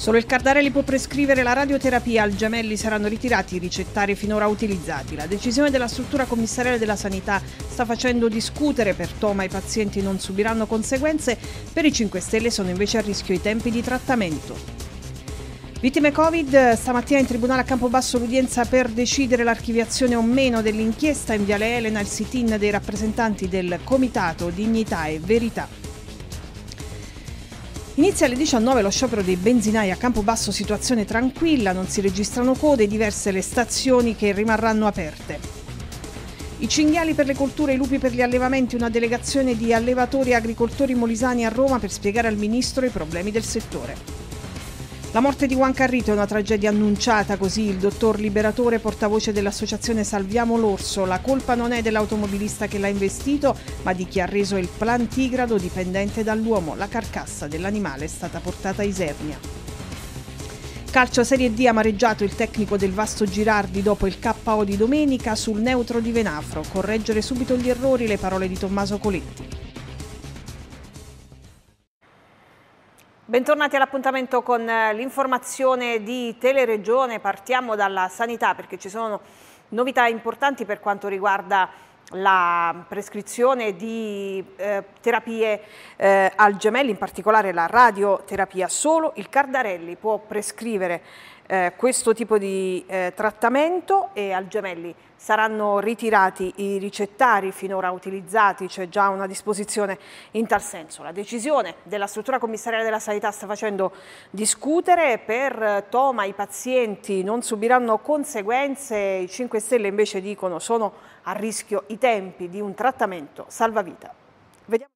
Solo il Cardarelli può prescrivere la radioterapia, al Gemelli saranno ritirati i ricettari finora utilizzati. La decisione della struttura commissariale della sanità sta facendo discutere. Per Toma i pazienti non subiranno conseguenze, per i 5 Stelle sono invece a rischio i tempi di trattamento. Vittime Covid, stamattina in tribunale a Campobasso l'udienza per decidere l'archiviazione o meno dell'inchiesta. In Viale Elena il sit-in dei rappresentanti del Comitato Dignità e Verità. Inizia alle 19 lo sciopero dei benzinai a Campobasso, situazione tranquilla, non si registrano code, diverse le stazioni che rimarranno aperte. I cinghiali per le colture, i lupi per gli allevamenti, una delegazione di allevatori e agricoltori molisani a Roma per spiegare al ministro i problemi del settore. La morte di Juan Carrito è una tragedia annunciata, così il dottor Liberatore, portavoce dell'associazione Salviamo l'Orso. La colpa non è dell'automobilista che l'ha investito, ma di chi ha reso il plantigrado dipendente dall'uomo. La carcassa dell'animale è stata portata a Isernia. Calcio Serie D, amareggiato il tecnico del Vasto Girardi dopo il KO di domenica sul neutro di Venafro. Correggere subito gli errori, le parole di Tommaso Coletti. Bentornati all'appuntamento con l'informazione di Teleregione. Partiamo dalla sanità perché ci sono novità importanti per quanto riguarda la prescrizione di terapie al Gemelli, in particolare la radioterapia. Solo il Cardarelli può prescrivere questo tipo di trattamento e al Gemelli saranno ritirati i ricettari finora utilizzati, c'è già una disposizione in tal senso. La decisione della struttura commissariale della sanità sta facendo discutere. Per Toma i pazienti non subiranno conseguenze, i 5 Stelle invece dicono sono a rischio i tempi di un trattamento salvavita. Vediamo.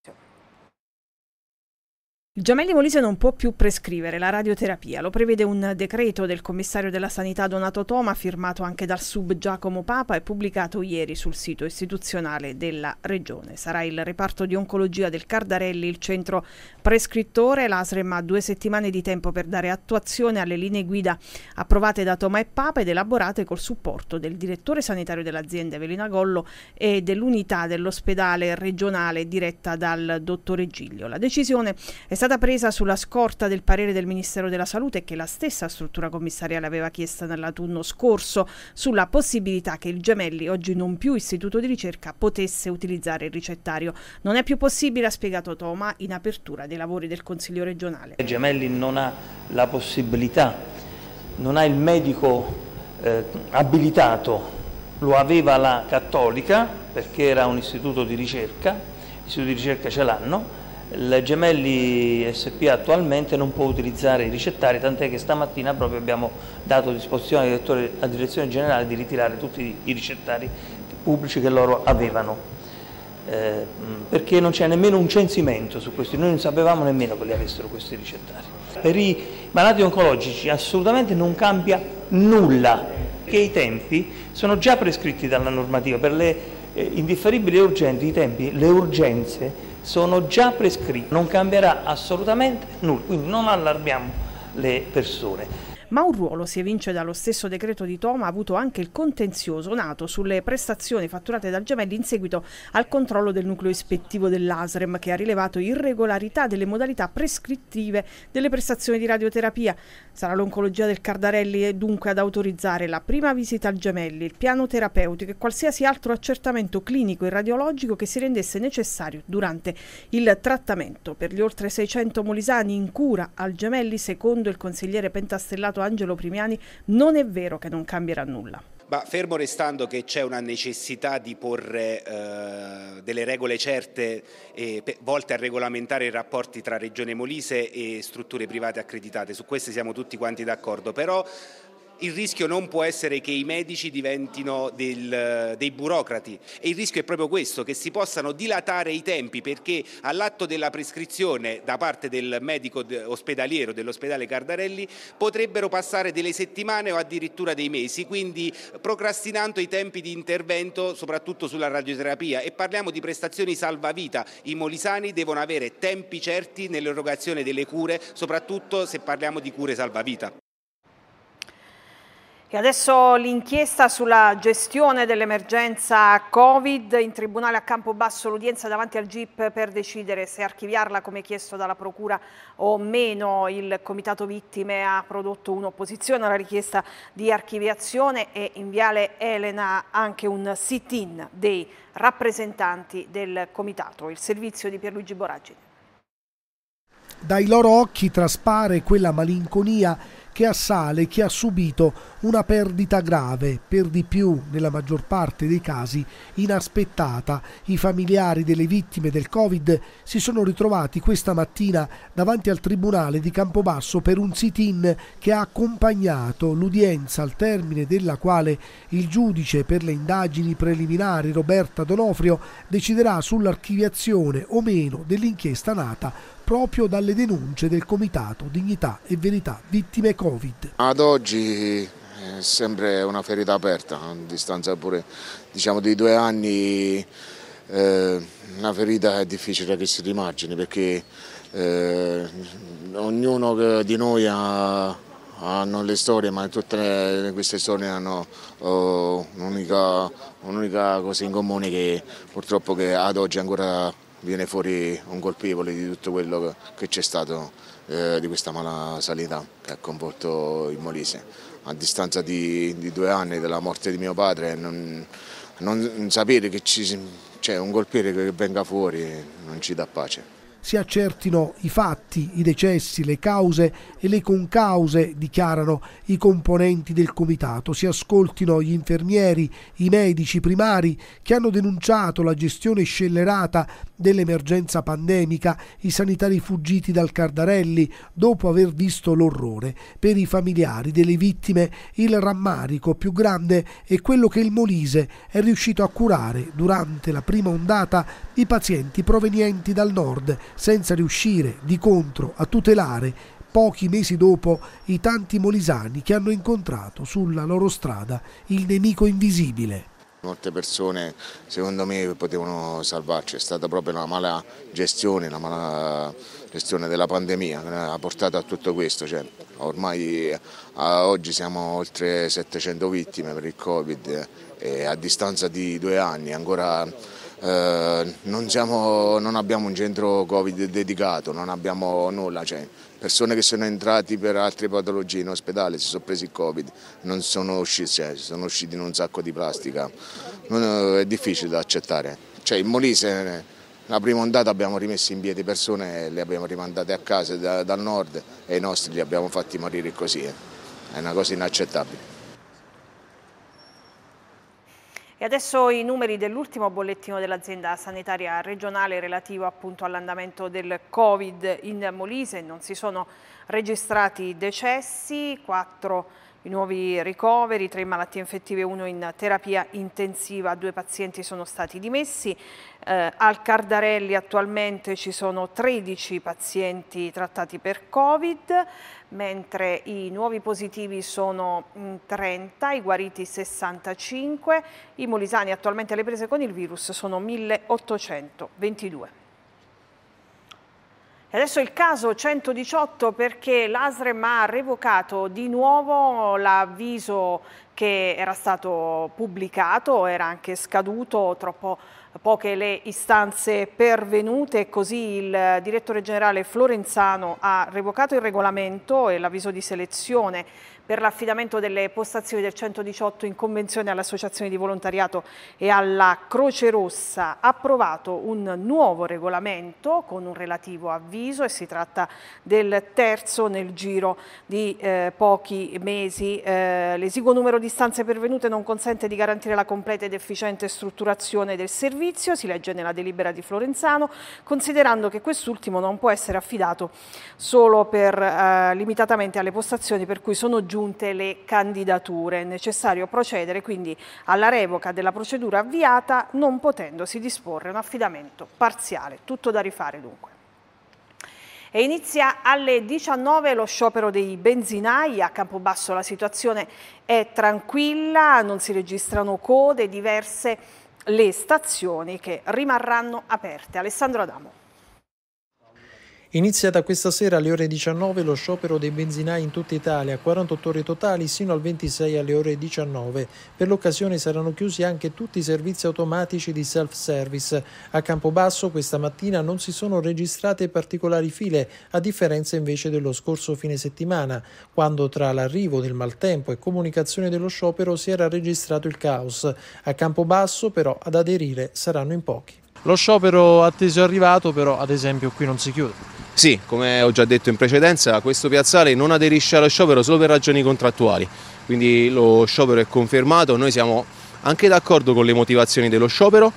Il Gemelli Molise non può più prescrivere la radioterapia, lo prevede un decreto del commissario della sanità Donato Toma, firmato anche dal sub Giacomo Papa e pubblicato ieri sul sito istituzionale della regione. Sarà il reparto di oncologia del Cardarelli il centro prescrittore. L'ASREM ha 2 settimane di tempo per dare attuazione alle linee guida approvate da Toma e Papa ed elaborate col supporto del direttore sanitario dell'azienda Evelina Gollo e dell'unità dell'ospedale regionale diretta dal dottore Giglio. La decisione è stata presa sulla scorta del parere del Ministero della Salute che la stessa struttura commissariale aveva chiesto nell'autunno scorso sulla possibilità che il Gemelli, oggi non più istituto di ricerca, potesse utilizzare il ricettario. Non è più possibile, ha spiegato Toma in apertura dei lavori del Consiglio regionale. Il Gemelli non ha la possibilità, non ha il medico abilitato, lo aveva la Cattolica perché era un istituto di ricerca, gli istituti di ricerca ce l'hanno. Il Gemelli SPA attualmente non può utilizzare i ricettari, tant'è che stamattina proprio abbiamo dato disposizione alla direzione generale di ritirare tutti i ricettari pubblici che loro avevano, perché non c'è nemmeno un censimento su questi, noi non sapevamo nemmeno che li avessero questi ricettari. Per i malati oncologici assolutamente non cambia nulla, perché i tempi sono già prescritti dalla normativa, per le indifferibili e urgenti i tempi, le urgenze sono già prescritti, non cambierà assolutamente nulla, quindi non allarmiamo le persone. Ma un ruolo, si evince dallo stesso decreto di Toma, ha avuto anche il contenzioso nato sulle prestazioni fatturate dal Gemelli in seguito al controllo del nucleo ispettivo dell'ASREM, che ha rilevato irregolarità delle modalità prescrittive delle prestazioni di radioterapia. Sarà l'oncologia del Cardarelli dunque ad autorizzare la prima visita al Gemelli, il piano terapeutico e qualsiasi altro accertamento clinico e radiologico che si rendesse necessario durante il trattamento. Per gli oltre 600 molisani in cura al Gemelli, secondo il consigliere pentastellato Angelo Primiani, non è vero che non cambierà nulla. Ma fermo restando che c'è una necessità di porre delle regole certe volte a regolamentare i rapporti tra Regione Molise e strutture private accreditate, su queste siamo tutti quanti d'accordo, però il rischio non può essere che i medici diventino dei burocrati e il rischio è proprio questo, che si possano dilatare i tempi, perché all'atto della prescrizione da parte del medico ospedaliero dell'ospedale Cardarelli potrebbero passare delle settimane o addirittura dei mesi, quindi procrastinando i tempi di intervento soprattutto sulla radioterapia, e parliamo di prestazioni salvavita. I molisani devono avere tempi certi nell'erogazione delle cure, soprattutto se parliamo di cure salvavita. E adesso l'inchiesta sulla gestione dell'emergenza Covid. In tribunale a Campobasso l'udienza davanti al GIP per decidere se archiviarla come chiesto dalla Procura o meno. Il Comitato Vittime ha prodotto un'opposizione alla richiesta di archiviazione e in Viale Elena anche un sit-in dei rappresentanti del Comitato. Il servizio di Pierluigi Boraggi. Dai loro occhi traspare quella malinconia che assale chi ha subito una perdita grave, per di più, nella maggior parte dei casi, inaspettata. I familiari delle vittime del Covid si sono ritrovati questa mattina davanti al Tribunale di Campobasso per un sit-in che ha accompagnato l'udienza, al termine della quale il giudice per le indagini preliminari Roberta Donofrio deciderà sull'archiviazione o meno dell'inchiesta nata proprio dalle denunce del Comitato Dignità e Verità Vittime Covid. Ad oggi è sempre una ferita aperta, a distanza pure di 2 anni, una ferita è difficile che si rimagini, perché ognuno di noi hanno le storie, ma tutte queste storie hanno un'unica cosa in comune, che purtroppo che ad oggi ancora viene fuori un colpevole di tutto quello che c'è stato, di questa mala sanità che ha coinvolto il Molise. A distanza di 2 anni dalla morte di mio padre, non sapere che c'è un colpevole che venga fuori non ci dà pace. Si accertino i fatti, i decessi, le cause e le concause, dichiarano i componenti del comitato. Si ascoltino gli infermieri, i medici primari che hanno denunciato la gestione scellerata dell'emergenza pandemica, i sanitari fuggiti dal Cardarelli dopo aver visto l'orrore. Per i familiari delle vittime il rammarico più grande è quello che il Molise è riuscito a curare durante la prima ondata i pazienti provenienti dal nord, senza riuscire di contro a tutelare pochi mesi dopo i tanti molisani che hanno incontrato sulla loro strada il nemico invisibile. Molte persone, secondo me, potevano salvarci. È stata proprio la mala gestione della pandemia che ha portato a tutto questo. Ormai oggi siamo oltre 700 vittime per il Covid e a distanza di 2 anni ancora non abbiamo un centro Covid dedicato, non abbiamo nulla. Persone che sono entrati per altre patologie in ospedale si sono presi il Covid, non sono usciti, sono usciti in un sacco di plastica. È difficile da accettare. Il Molise, la prima ondata abbiamo rimesso in piedi persone, le abbiamo rimandate a casa dal nord e i nostri li abbiamo fatti morire così. È una cosa inaccettabile. E adesso i numeri dell'ultimo bollettino dell'azienda sanitaria regionale relativo appunto all'andamento del Covid in Molise. Non si sono registrati decessi, 4 i nuovi ricoveri, 3 in malattie infettive, 1 in terapia intensiva, 2 pazienti sono stati dimessi. Al Cardarelli attualmente ci sono 13 pazienti trattati per Covid, mentre i nuovi positivi sono 30, i guariti 65, i molisani attualmente alle prese con il virus sono 1822. E adesso il caso 118, perché l'ASREM ha revocato di nuovo l'avviso che era stato pubblicato, era anche scaduto, troppo poche le istanze pervenute, e così il direttore generale Florenzano ha revocato il regolamento e l'avviso di selezione per l'affidamento delle postazioni del 118 in convenzione alle associazioni di volontariato e alla Croce Rossa. Ha approvato un nuovo regolamento con un relativo avviso e si tratta del terzo nel giro di pochi mesi. L'esiguo numero di istanze pervenute non consente di garantire la completa ed efficiente strutturazione del servizio, si legge nella delibera di Florenzano, considerando che quest'ultimo non può essere affidato solo limitatamente alle postazioni per cui sono giunte le candidature. È necessario procedere quindi alla revoca della procedura avviata, non potendosi disporre un affidamento parziale. Tutto da rifare dunque. E inizia alle 19 lo sciopero dei benzinai. A Campobasso la situazione è tranquilla, non si registrano code, diverse le stazioni che rimarranno aperte. Alessandro Adamo. Inizia da questa sera alle ore 19 lo sciopero dei benzinai in tutta Italia, 48 ore totali sino al 26 alle ore 19. Per l'occasione saranno chiusi anche tutti i servizi automatici di self-service. A Campobasso questa mattina non si sono registrate particolari file, a differenza invece dello scorso fine settimana, quando tra l'arrivo del maltempo e comunicazione dello sciopero si era registrato il caos. A Campobasso però ad aderire saranno in pochi. Lo sciopero atteso è arrivato, però ad esempio qui non si chiude. Sì, come ho già detto in precedenza, questo piazzale non aderisce allo sciopero solo per ragioni contrattuali, quindi lo sciopero è confermato. Noi siamo anche d'accordo con le motivazioni dello sciopero,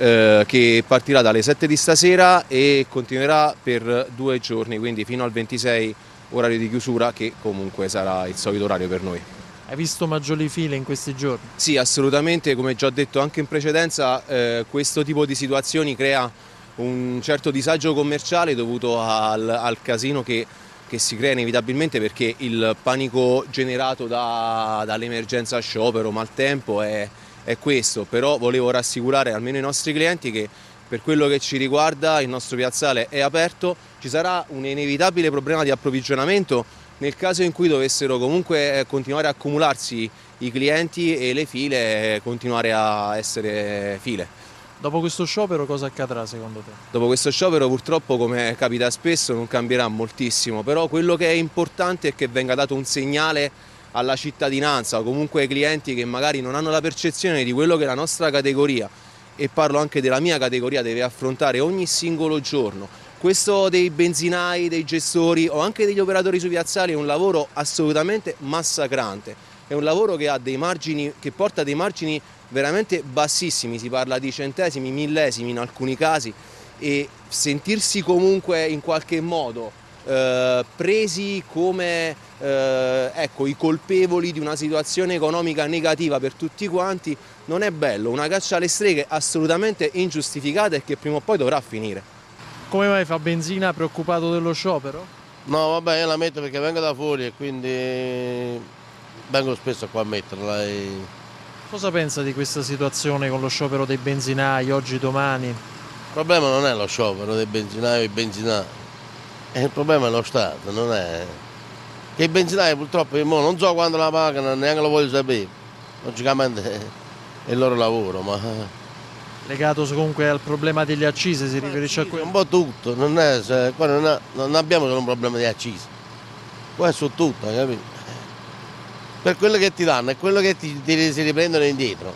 che partirà dalle 7 di stasera e continuerà per 2 giorni, quindi fino al 26 orario di chiusura, che comunque sarà il solito orario per noi. Hai visto maggiori file in questi giorni? Sì, assolutamente, come già detto anche in precedenza, questo tipo di situazioni crea un certo disagio commerciale dovuto al casino che si crea inevitabilmente, perché il panico generato dall'emergenza sciopero, maltempo è questo. Però volevo rassicurare almeno i nostri clienti che per quello che ci riguarda il nostro piazzale è aperto. Ci sarà un inevitabile problema di approvvigionamento nel caso in cui dovessero comunque continuare a accumularsi i clienti e le file continuare a essere file. Dopo questo sciopero cosa accadrà secondo te? Dopo questo sciopero purtroppo, come capita spesso, non cambierà moltissimo, però quello che è importante è che venga dato un segnale alla cittadinanza o comunque ai clienti che magari non hanno la percezione di quello che la nostra categoria, e parlo anche della mia categoria, deve affrontare ogni singolo giorno. Questo dei benzinai, dei gestori o anche degli operatori sui piazzali è un lavoro assolutamente massacrante, è un lavoro che ha dei margini, che porta dei margini veramente bassissimi, si parla di centesimi, millesimi in alcuni casi, e sentirsi comunque in qualche modo presi come i colpevoli di una situazione economica negativa per tutti quanti non è bello. Una caccia alle streghe assolutamente ingiustificata e che prima o poi dovrà finire. Come mai fa benzina preoccupato dello sciopero? No, vabbè, io la metto perché vengo da fuori e quindi vengo spesso qua a metterla. Cosa pensa di questa situazione con lo sciopero dei benzinai oggi, domani? Il problema non è lo sciopero dei benzinai o i benzinai, il problema è lo Stato, non è... Che i benzinai purtroppo non so quando la pagano, neanche lo voglio sapere, logicamente è il loro lavoro, ma... Legato comunque al problema delle accise, si riferisce a quello? Un po' tutto, qua non abbiamo solo un problema di accise, qua è su tutto, capito? Per quello che ti danno e quello che si riprendono indietro.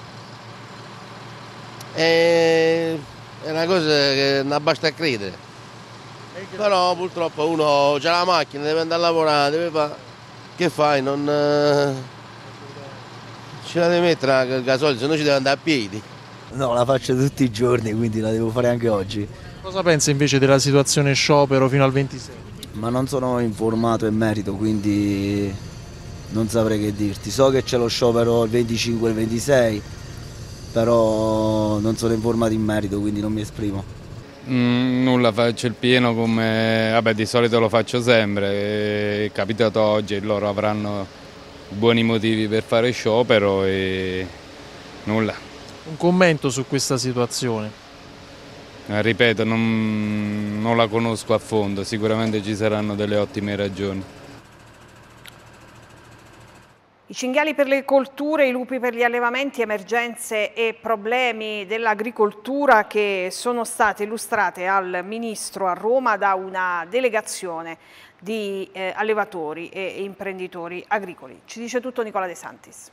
È una cosa che non basta a credere. Però purtroppo uno c'ha la macchina, deve andare a lavorare, deve fare. Che fai? Non ce la devi mettere il gasolio, se no ci deve andare a piedi. No, la faccio tutti i giorni, quindi la devo fare anche oggi. Cosa pensa invece della situazione sciopero fino al 26? Ma non sono informato in merito, quindi non saprei che dirti. So che c'è lo sciopero il 25 e il 26, però non sono informato in merito, quindi non mi esprimo. Nulla, faccio il pieno come di solito lo faccio sempre. È capitato oggi e loro avranno buoni motivi per fare sciopero e nulla. Un commento su questa situazione? Ripeto, non la conosco a fondo, sicuramente ci saranno delle ottime ragioni. I cinghiali per le colture, i lupi per gli allevamenti, emergenze e problemi dell'agricoltura che sono state illustrate al Ministro a Roma da una delegazione di allevatori e imprenditori agricoli. Ci dice tutto Nicola De Santis.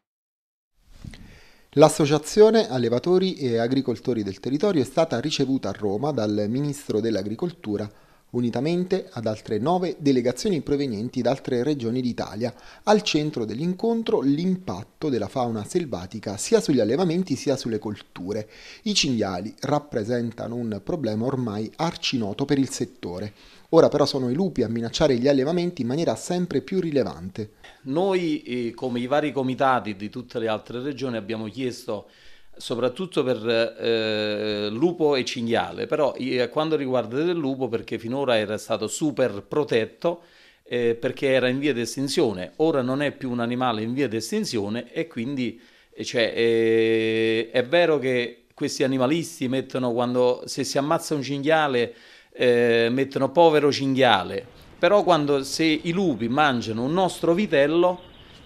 L'Associazione Allevatori e Agricoltori del Territorio è stata ricevuta a Roma dal Ministro dell'Agricoltura, unitamente ad altre 9 delegazioni provenienti da altre regioni d'Italia. Al centro dell'incontro l'impatto della fauna selvatica sia sugli allevamenti sia sulle colture. I cinghiali rappresentano un problema ormai arcinoto per il settore. Ora però sono i lupi a minacciare gli allevamenti in maniera sempre più rilevante. Noi, come i vari comitati di tutte le altre regioni, abbiamo chiesto soprattutto per lupo e cinghiale, però quando riguarda il lupo, perché finora era stato super protetto, perché era in via di estinzione, ora non è più un animale in via di estinzione e quindi è vero che questi animalisti mettono, se si ammazza un cinghiale mettono povero cinghiale, però se i lupi mangiano un nostro vitello,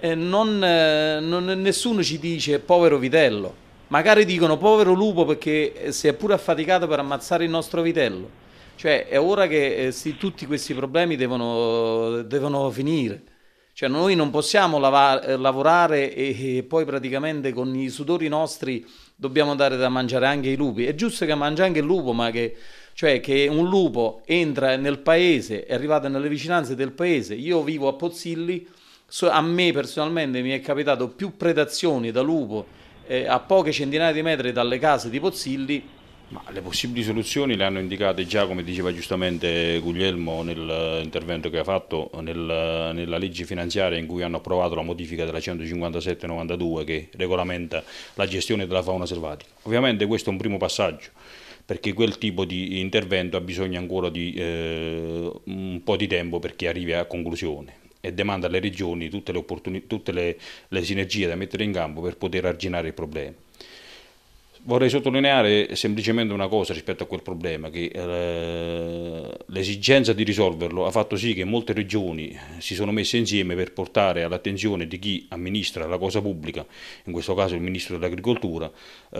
nessuno ci dice povero vitello, magari dicono povero lupo perché si è pure affaticato per ammazzare il nostro vitello. Cioè è ora che tutti questi problemi devono finire. Cioè noi non possiamo lavorare e poi praticamente con i sudori nostri dobbiamo dare da mangiare anche ai lupi. È giusto che mangia anche il lupo, ma che un lupo entra nel paese, è arrivato nelle vicinanze del paese. Io vivo a Pozzilli, a me personalmente mi è capitato più predazioni da lupo a poche centinaia di metri dalle case di Pozzilli. Ma le possibili soluzioni le hanno indicate già, come diceva giustamente Guglielmo nell'intervento che ha fatto, nella legge finanziaria in cui hanno approvato la modifica della 157/92 che regolamenta la gestione della fauna selvatica. Ovviamente questo è un primo passaggio, perché quel tipo di intervento ha bisogno ancora di un po' di tempo perché arrivi a conclusione e demanda alle regioni tutte le sinergie da mettere in campo per poter arginare il problema. Vorrei sottolineare semplicemente una cosa rispetto a quel problema, che l'esigenza di risolverlo ha fatto sì che molte regioni si sono messe insieme per portare all'attenzione di chi amministra la cosa pubblica, in questo caso il Ministro dell'Agricoltura,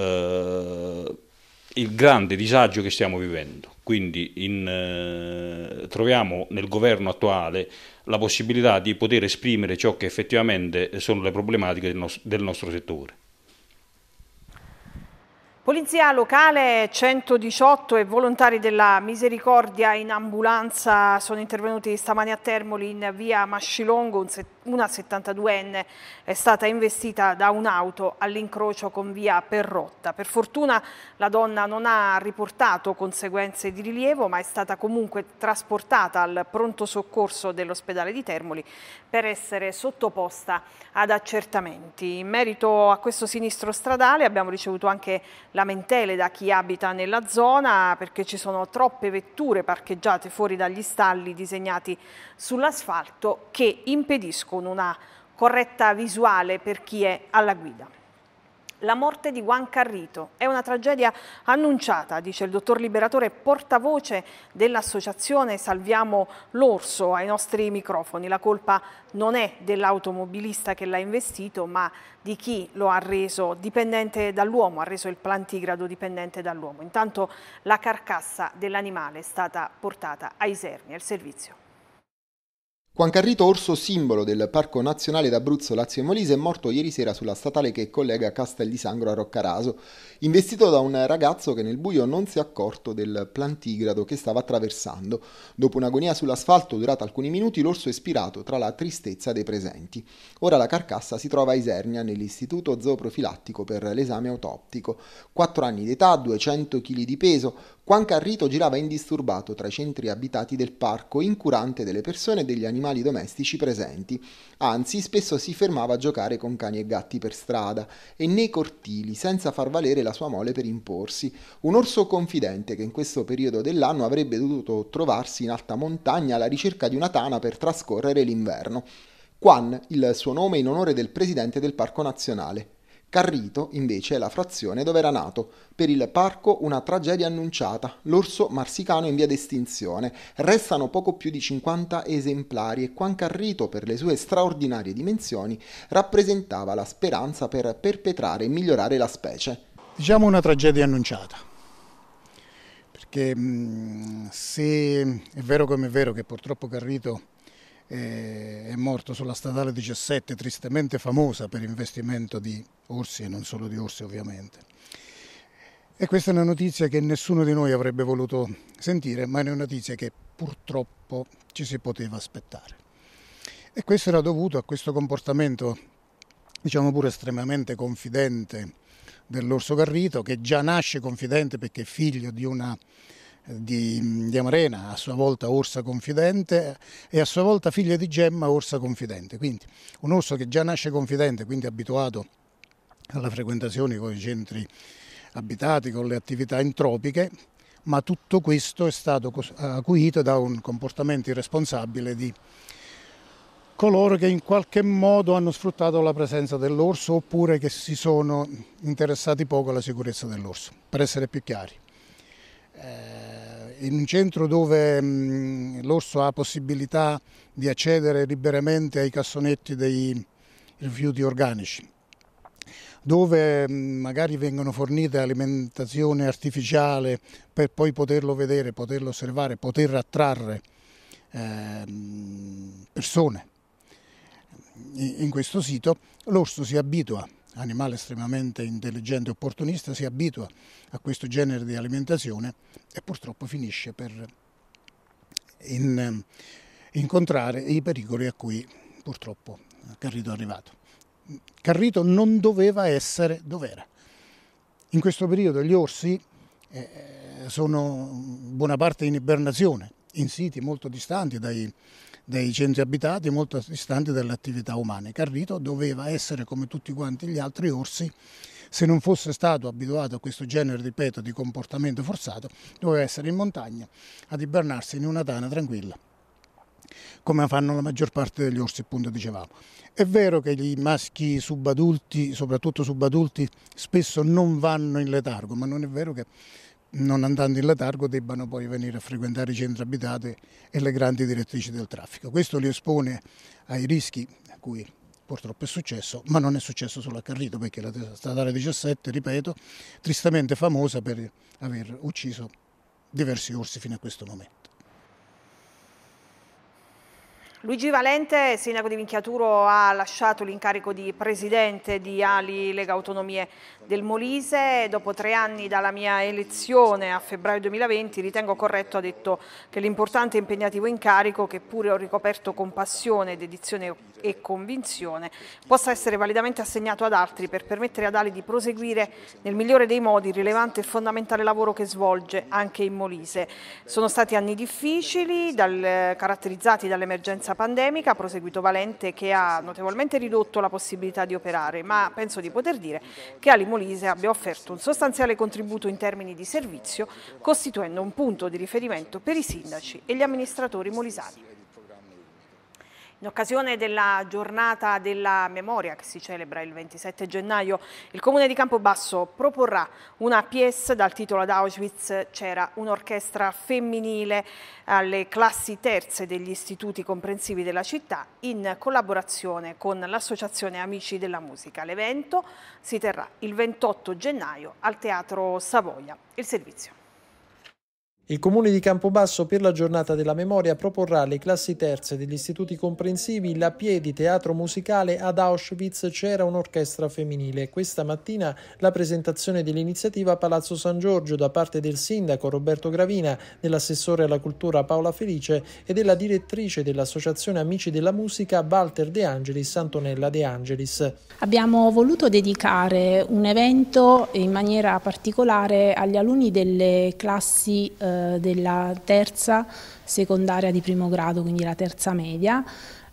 il grande disagio che stiamo vivendo. Quindi troviamo nel governo attuale la possibilità di poter esprimere ciò che effettivamente sono le problematiche del nostro settore. Polizia locale 118 e volontari della Misericordia in ambulanza sono intervenuti stamani a Termoli in via Mascilongo. Una 72enne è stata investita da un'auto all'incrocio con via Perrotta. Per fortuna la donna non ha riportato conseguenze di rilievo, ma è stata comunque trasportata al pronto soccorso dell'ospedale di Termoli per essere sottoposta ad accertamenti. In merito a questo sinistro stradale abbiamo ricevuto anche lamentele da chi abita nella zona perché ci sono troppe vetture parcheggiate fuori dagli stalli disegnati sull'asfalto che impediscono una corretta visuale per chi è alla guida. La morte di Juan Carrito è una tragedia annunciata, dice il dottor Liberatore, portavoce dell'associazione Salviamo l'Orso ai nostri microfoni. La colpa non è dell'automobilista che l'ha investito, ma di chi lo ha reso dipendente dall'uomo, ha reso il plantigrado dipendente dall'uomo. Intanto la carcassa dell'animale è stata portata a Isernia, il servizio. Juan Carrito, orso simbolo del Parco Nazionale d'Abruzzo Lazio e Molise, è morto ieri sera sulla statale che collega Castel di Sangro a Roccaraso, investito da un ragazzo che nel buio non si è accorto del plantigrado che stava attraversando. Dopo un'agonia sull'asfalto durata alcuni minuti, l'orso è spirato tra la tristezza dei presenti. Ora la carcassa si trova a Isernia, nell'istituto zooprofilattico per l'esame autoptico. 4 anni di età, 200 kg di peso, Juan Carrito girava indisturbato tra i centri abitati del parco, incurante delle persone e degli animali domestici presenti. Anzi, spesso si fermava a giocare con cani e gatti per strada e nei cortili, senza far valere la sua mole per imporsi. Un orso confidente che in questo periodo dell'anno avrebbe dovuto trovarsi in alta montagna alla ricerca di una tana per trascorrere l'inverno. Juan, il suo nome in onore del presidente del Parco Nazionale. Carrito, invece, è la frazione dove era nato. Per il parco una tragedia annunciata, l'orso marsicano in via d'estinzione. Restano poco più di 50 esemplari e Juan Carrito, per le sue straordinarie dimensioni, rappresentava la speranza per perpetrare e migliorare la specie. Diciamo una tragedia annunciata, perché se è vero come è vero che purtroppo Carrito è morto sulla statale 17, tristemente famosa per investimento di orsi e non solo di orsi ovviamente. E questa è una notizia che nessuno di noi avrebbe voluto sentire, ma è una notizia che purtroppo ci si poteva aspettare. E questo era dovuto a questo comportamento, diciamo pure estremamente confidente dell'orso Carrito, che già nasce confidente perché è figlio di Amarena, a sua volta orsa confidente, e a sua volta figlia di Gemma, orsa confidente. Quindi un orso che già nasce confidente, quindi abituato alla frequentazione con i centri abitati, con le attività entropiche, ma tutto questo è stato acuito da un comportamento irresponsabile di coloro che in qualche modo hanno sfruttato la presenza dell'orso oppure che si sono interessati poco alla sicurezza dell'orso. Per essere più chiari, in un centro dove l'orso ha possibilità di accedere liberamente ai cassonetti dei rifiuti organici, dove magari vengono fornite alimentazione artificiale per poi poterlo vedere, poterlo osservare, poter attrarre persone. In questo sito l'orso si abitua, animale estremamente intelligente e opportunista, si abitua a questo genere di alimentazione e purtroppo finisce per incontrare i pericoli a cui purtroppo Carrito è arrivato. Carrito non doveva essere dov'era. In questo periodo gli orsi sono buona parte in ibernazione, in siti molto distanti dai centri abitati, molto distanti dalle attività umane. Carrito doveva essere come tutti quanti gli altri orsi, se non fosse stato abituato a questo genere, ripeto, di comportamento forzato, doveva essere in montagna ad ibernarsi in una tana tranquilla, come fanno la maggior parte degli orsi, appunto dicevamo. È vero che i maschi subadulti, soprattutto subadulti, spesso non vanno in letargo, ma non è vero che non andando in letargo debbano poi venire a frequentare i centri abitati e le grandi direttrici del traffico. Questo li espone ai rischi a cui purtroppo è successo, ma non è successo solo a Carrito, perché la statale 17, ripeto, tristemente famosa per aver ucciso diversi orsi fino a questo momento. Luigi Valente, sindaco di Minchiaturo, ha lasciato l'incarico di presidente di Ali Lega Autonomie del Molise. Dopo 3 anni dalla mia elezione a febbraio 2020 ritengo corretto, ha detto, che l'importante e impegnativo incarico, che pure ho ricoperto con passione, dedizione e convinzione, possa essere validamente assegnato ad altri per permettere ad Ali di proseguire nel migliore dei modi il rilevante e fondamentale lavoro che svolge anche in Molise. Sono stati anni difficili, caratterizzati dall'emergenza pandemica, ha proseguito Valente, che ha notevolmente ridotto la possibilità di operare, ma penso di poter dire che Ali Molise abbia offerto un sostanziale contributo in termini di servizio, costituendo un punto di riferimento per i sindaci e gli amministratori molisani. In occasione della giornata della memoria che si celebra il 27 gennaio, il Comune di Campobasso proporrà una pièce dal titolo Ad Auschwitz c'era un'orchestra femminile alle classi terze degli istituti comprensivi della città, in collaborazione con l'Associazione Amici della Musica. L'evento si terrà il 28 gennaio al Teatro Savoia. Il servizio. Il Comune di Campobasso per la giornata della memoria proporrà alle classi terze degli istituti comprensivi la piedi teatro musicale Ad Auschwitz c'era un'orchestra femminile. Questa mattina la presentazione dell'iniziativa a Palazzo San Giorgio da parte del sindaco Roberto Gravina, dell'assessore alla cultura Paola Felice e della direttrice dell'Associazione Amici della Musica Walter De Angelis, Antonella De Angelis. Abbiamo voluto dedicare un evento in maniera particolare agli alunni delle classi della terza secondaria di primo grado, quindi la terza media,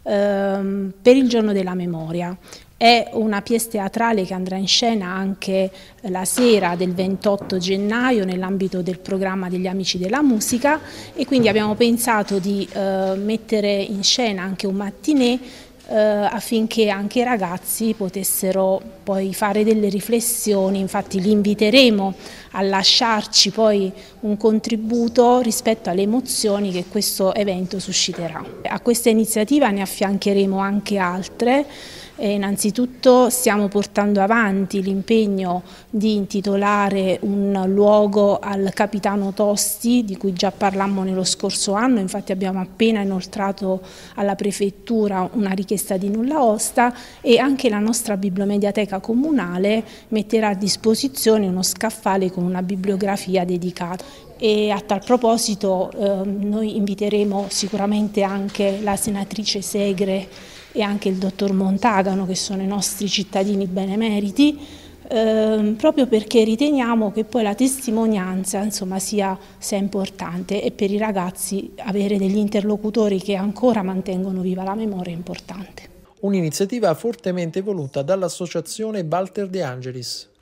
per il giorno della memoria. È una pièce teatrale che andrà in scena anche la sera del 28 gennaio nell'ambito del programma degli Amici della Musica, e quindi abbiamo pensato di mettere in scena anche un mattinè affinché anche i ragazzi potessero poi fare delle riflessioni. Infatti li inviteremo a lasciarci poi un contributo rispetto alle emozioni che questo evento susciterà. A questa iniziativa ne affiancheremo anche altre. Innanzitutto stiamo portando avanti l'impegno di intitolare un luogo al capitano Tosti, di cui già parlammo nello scorso anno. Infatti abbiamo appena inoltrato alla prefettura una richiesta di nulla osta, e anche la nostra bibliomediateca comunale metterà a disposizione uno scaffale con una bibliografia dedicata. E a tal proposito noi inviteremo sicuramente anche la senatrice Segre e anche il dottor Montagano, che sono i nostri cittadini benemeriti, proprio perché riteniamo che poi la testimonianza, insomma, sia importante, e per i ragazzi avere degli interlocutori che ancora mantengono viva la memoria è importante. Un'iniziativa fortemente voluta dall'associazione Walter De Angelis.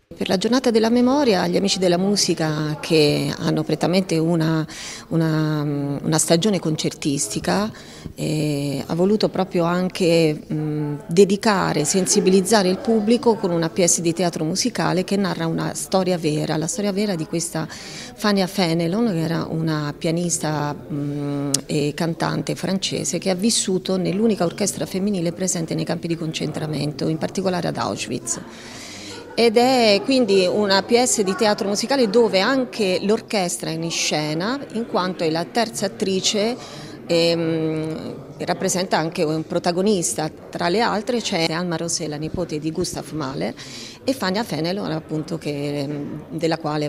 Per la giornata della memoria, gli amici della musica che hanno prettamente una stagione concertistica ha voluto proprio anche dedicare, sensibilizzare il pubblico con una pièce di teatro musicale che narra una storia vera, la storia vera di questa Fania Fenelon, che era una pianista e cantante francese che ha vissuto nell'unica orchestra femminile presente nei campi di concentramento, in particolare ad Auschwitz. Ed è quindi una pièce di teatro musicale dove anche l'orchestra è in scena, in quanto è la terza attrice, rappresenta anche un protagonista. Tra le altre c'è Alma Rosé, la nipote di Gustav Mahler, e Fania Fenelon, appunto, dalla quale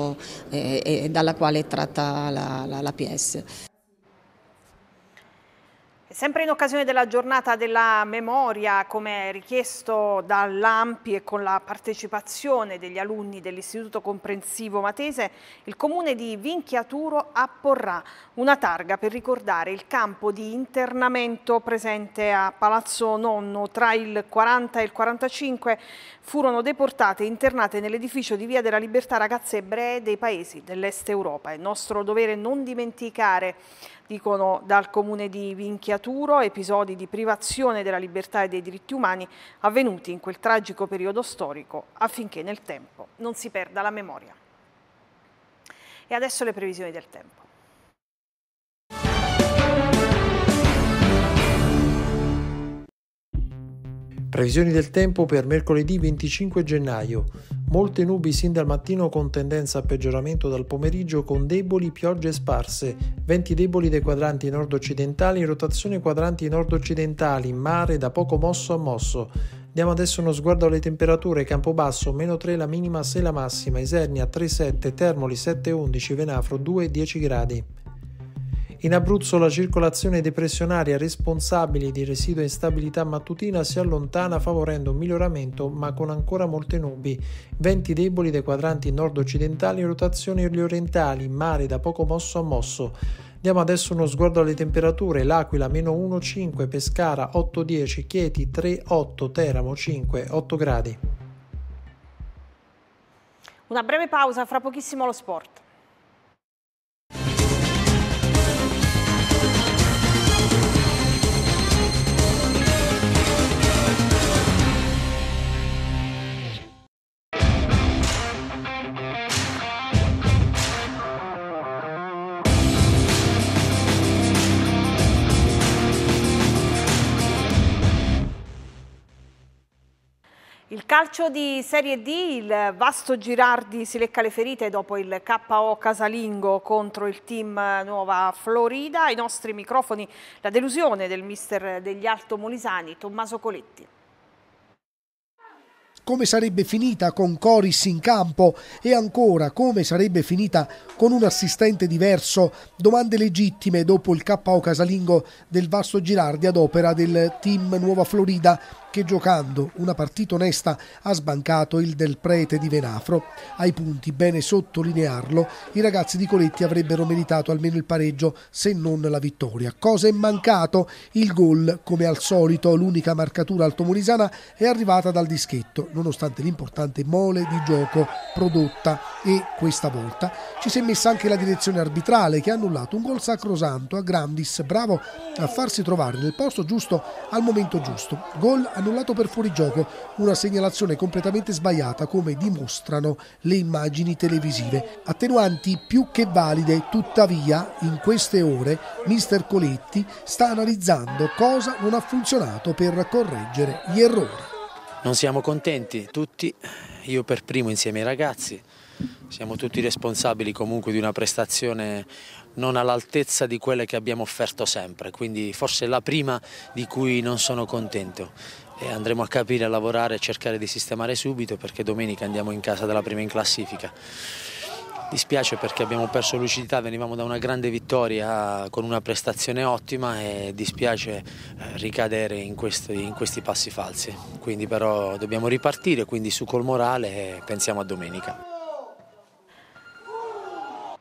è tratta la pièce. Sempre in occasione della giornata della memoria, come richiesto dall'ANPI e con la partecipazione degli alunni dell'Istituto Comprensivo Matese, il Comune di Vinchiaturo apporrà una targa per ricordare il campo di internamento presente a Palazzo Nonno. Tra il 40 e il 45 furono deportate e internate nell'edificio di Via della Libertà ragazze ebree dei paesi dell'Est Europa. È nostro dovere non dimenticare, dicono dal Comune di Vinchiaturo, episodi di privazione della libertà e dei diritti umani avvenuti in quel tragico periodo storico, affinché nel tempo non si perda la memoria. E adesso le previsioni del tempo. Previsioni del tempo per mercoledì 25 gennaio. Molte nubi sin dal mattino con tendenza a peggioramento dal pomeriggio con deboli piogge sparse, venti deboli dai quadranti nord-occidentali in rotazione quadranti nord-occidentali, mare da poco mosso a mosso. Diamo adesso uno sguardo alle temperature. Campobasso -3 la minima, 6 la massima, Isernia 3,7, Termoli 7,11, Venafro 2,10 gradi. In Abruzzo la circolazione depressionaria responsabile di residua instabilità mattutina si allontana favorendo un miglioramento ma con ancora molte nubi, venti deboli dai quadranti nord-occidentali in rotazione orientali, mare da poco mosso a mosso. Diamo adesso uno sguardo alle temperature. L'Aquila -1,5, Pescara 8,10, Chieti 3,8, Teramo 5,8 gradi. Una breve pausa, fra pochissimo lo sport. Il calcio di Serie D, il Vasto Girardi si lecca le ferite dopo il KO casalingo contro il team Nuova Florida. Ai nostri microfoni la delusione del mister degli altomolisani, Tommaso Coletti. Come sarebbe finita con Coris in campo e ancora come sarebbe finita con un assistente diverso? Domande legittime dopo il KO casalingo del Vasto Girardi ad opera del team Nuova Florida, che giocando una partita onesta ha sbancato il Del Prete di Venafro. Ai punti, bene sottolinearlo, i ragazzi di Coletti avrebbero meritato almeno il pareggio, se non la vittoria. Cosa è mancato? Il gol. Come al solito l'unica marcatura altomolisana è arrivata dal dischetto, nonostante l'importante mole di gioco prodotta, e questa volta ci si è messa anche la direzione arbitrale, che ha annullato un gol sacrosanto a Grandis, bravo a farsi trovare nel posto giusto al momento giusto. Gol annullato per fuorigioco, una segnalazione completamente sbagliata, come dimostrano le immagini televisive. Attenuanti più che valide, tuttavia in queste ore mister Coletti sta analizzando cosa non ha funzionato per correggere gli errori. Non siamo contenti tutti, io per primo insieme ai ragazzi, siamo tutti responsabili comunque di una prestazione non all'altezza di quelle che abbiamo offerto sempre, quindi forse è la prima di cui non sono contento. E andremo a capire, a lavorare e cercare di sistemare subito, perché domenica andiamo in casa della prima in classifica. Dispiace perché abbiamo perso lucidità, venivamo da una grande vittoria con una prestazione ottima e dispiace ricadere in questi passi falsi. Quindi però dobbiamo ripartire, quindi su col morale e pensiamo a domenica.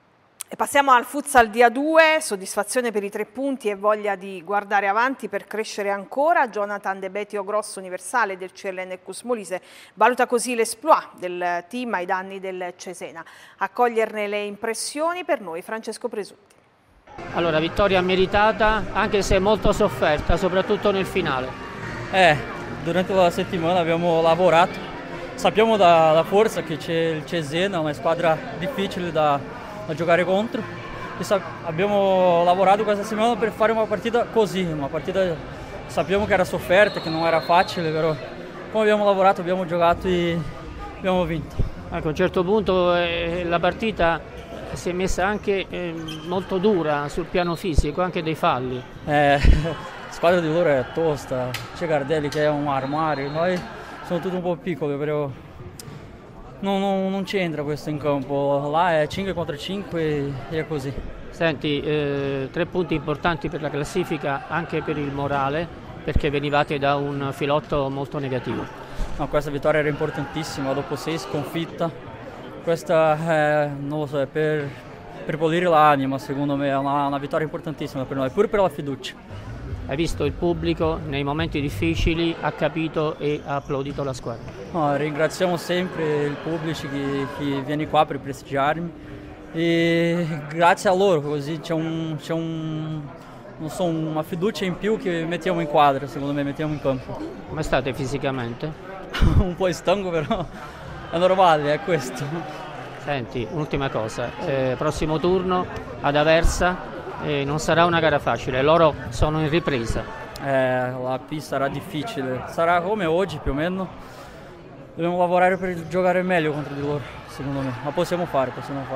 E passiamo al futsal di A2, soddisfazione per i 3 punti e voglia di guardare avanti per crescere ancora. Jonathan De Betio Grosso, universale del CLN Cus Molise, valuta così l'esploit del team ai danni del Cesena. A coglierne le impressioni per noi Francesco Presutti. Allora, vittoria meritata, anche se molto sofferta, soprattutto nel finale. Durante la settimana abbiamo lavorato, sappiamo da forza che c'è il Cesena, una squadra difficile da giocare contro. Abbiamo lavorato questa settimana per fare una partita così, una partita sappiamo che era sofferta, che non era facile, però come abbiamo lavorato, abbiamo giocato e abbiamo vinto. Ecco, a un certo punto la partita si è messa anche molto dura sul piano fisico, anche dei falli. La squadra di loro è tosta, c'è Gardelli che è un armario, noi siamo tutti un po' piccoli, però non c'entra questo in campo, là è 5 contro 5 e è così. Senti, 3 punti importanti per la classifica, anche per il morale, perché venivate da un filotto molto negativo. No, questa vittoria era importantissima, dopo 6 sconfitte. Questa non lo so, è per pulire l'anima, secondo me è una vittoria importantissima per noi, pure per la fiducia. Hai visto il pubblico nei momenti difficili, ha capito e ha applaudito la squadra. No, ringraziamo sempre il pubblico che viene qua per prestigiarmi e grazie a loro così c'è non so, una fiducia in più che mettiamo in quadra, secondo me mettiamo in campo. Come state fisicamente? Un po' stanco, però è normale, è questo. Senti, un'ultima cosa, prossimo turno ad Aversa. Non sarà una gara facile, loro sono in ripresa. La pista sarà difficile, sarà come oggi più o meno. Dobbiamo lavorare per giocare meglio contro di loro, secondo me, ma possiamo fare.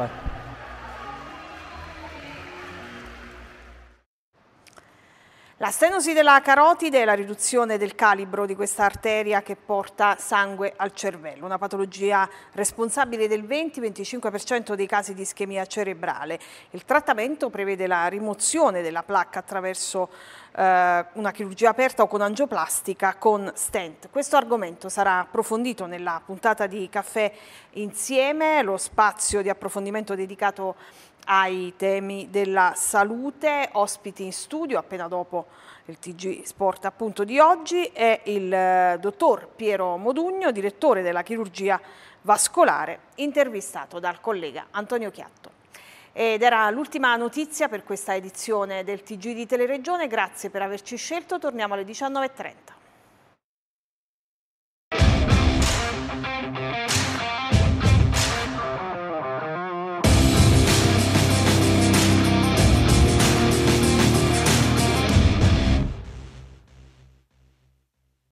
La stenosi della carotide è la riduzione del calibro di questa arteria che porta sangue al cervello, una patologia responsabile del 20-25% dei casi di ischemia cerebrale. Il trattamento prevede la rimozione della placca attraverso una chirurgia aperta o con angioplastica con stent. Questo argomento sarà approfondito nella puntata di Caffè Insieme, lo spazio di approfondimento dedicato ai temi della salute. Ospiti in studio appena dopo il TG Sport appunto di oggi è il dottor Piero Modugno, direttore della chirurgia vascolare, intervistato dal collega Antonio Chiatto. Ed era l'ultima notizia per questa edizione del TG di Teleregione. Grazie per averci scelto, torniamo alle 19:30.